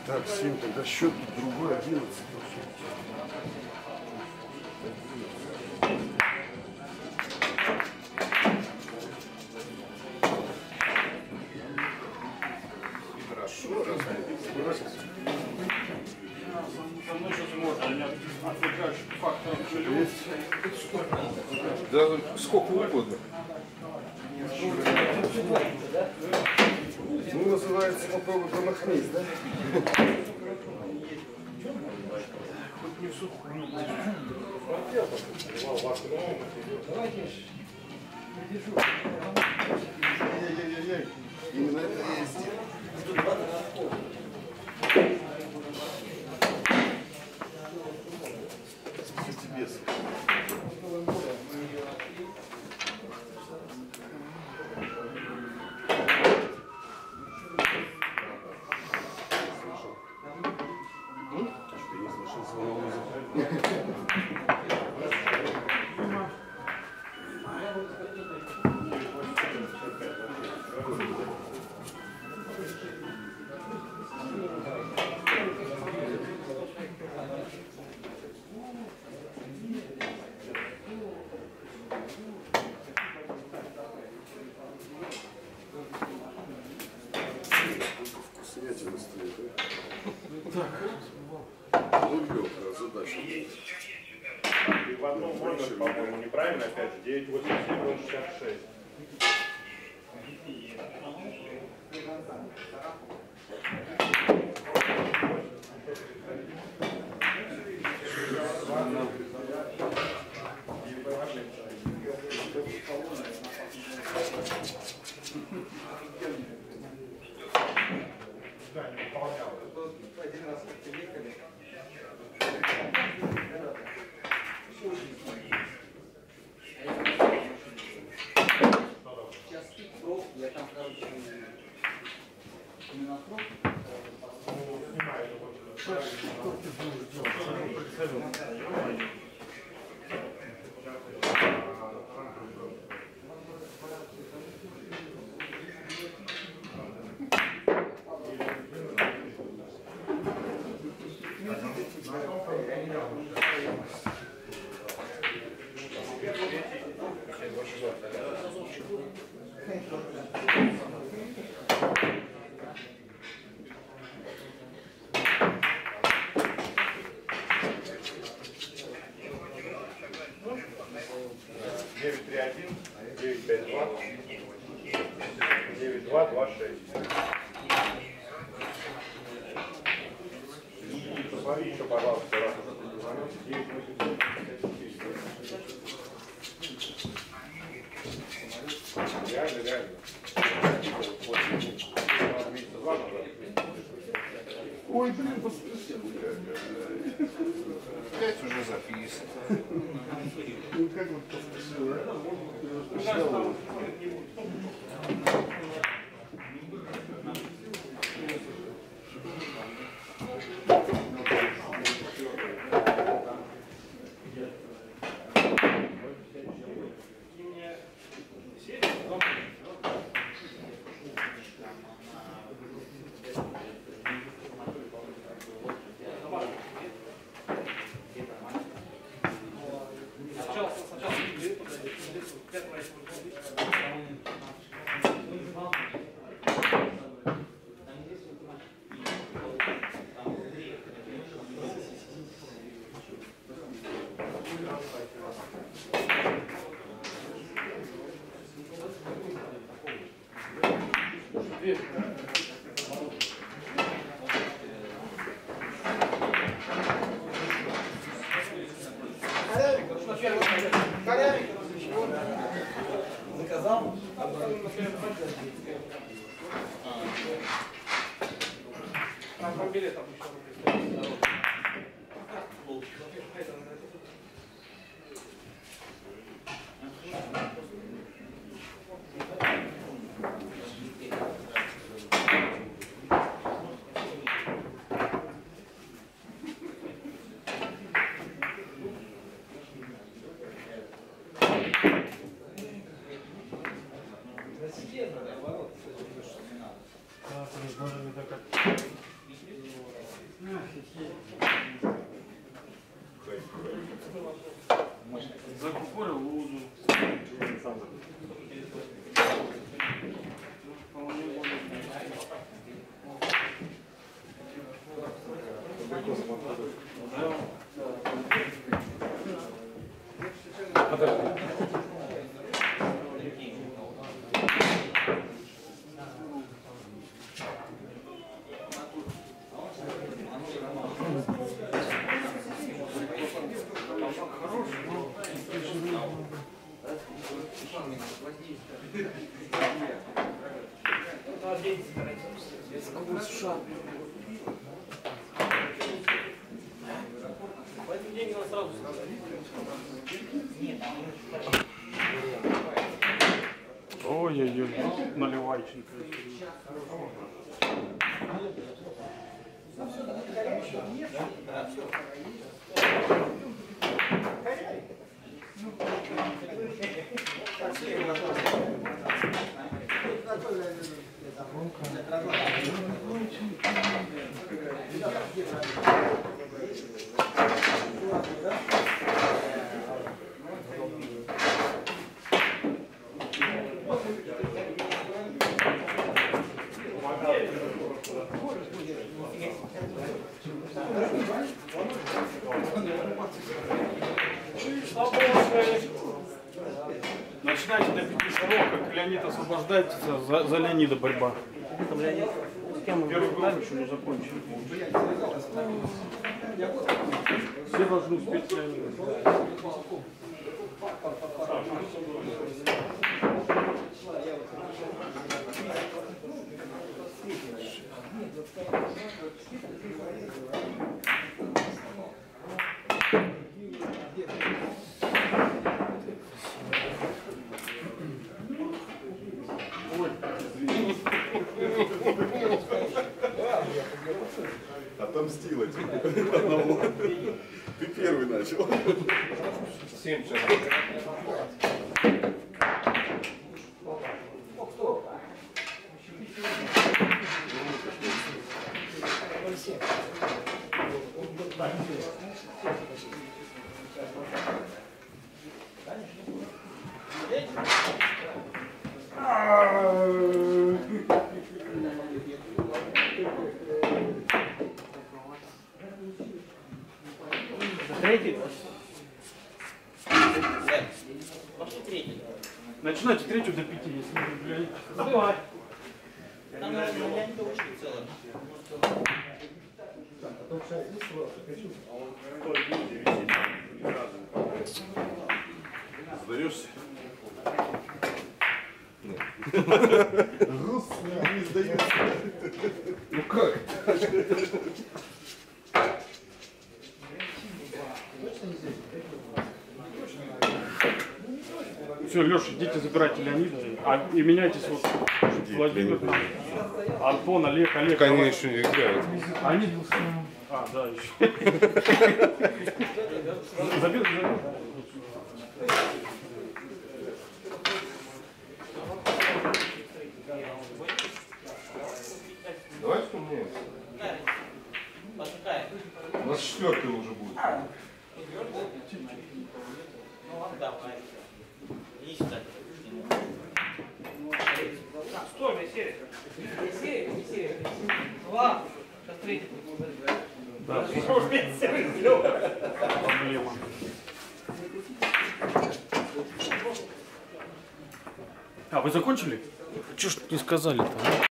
Так, 7, тогда счет другой, 11. Хорошо, разбросился. Со мной сейчас можно, у меня отвлекающих факторов есть. Да, сколько угодно. Ну, называется, попробуй промахнись, да? Хоть не в сухую. Давайте придержу. Ай-яй-яй-яй. Именно это я и сделал. Тебе что не слышал своего музыки. Вкуснятина стоит, да? Так. Ну, легкая задача. И в одном можно, по-моему, неправильно, опять же, 9,87,66. Да, не выполнял. Один раз как приехали. Сейчас проб, я там, короче, именно проб. Снимаю его. Девять три один, 952, 9226. И посмотри еще, пожалуйста, раз уже ты дозвонился, 987. Реально, реально. Ой, блин, посмотрите. Опять уже записано. Ну как вот поспешил, Заказал? Там билет обычно. Наоборот, наоборот, не надо. Да, то есть даже не так как... Ой-ой-ой, наливайченко. Начинайте до 5 шагов, как Леонид освобождается, за Леонида борьба. Первый гол еще не закончили. Все должны успеть Леонида. Отомстила тебе одного. Ты первый начал. 7 шагов. Третий? Начинайте третью до 5, если не влияете. Давай. Сдаешься? Нет. Рус не сдается. Ну как? Все, Леша, идите забирайте Леонида, и меняйтесь вот Владимир, Антон, Олег. Так они еще не играют. Они... А, да, еще. Забил. Давайте поменяемся. У нас 4-й уже будет. Стой, не серия. Не серия. Ладно, сейчас третий. Да, проблема. А, вы закончили? Чего ж не сказали-то?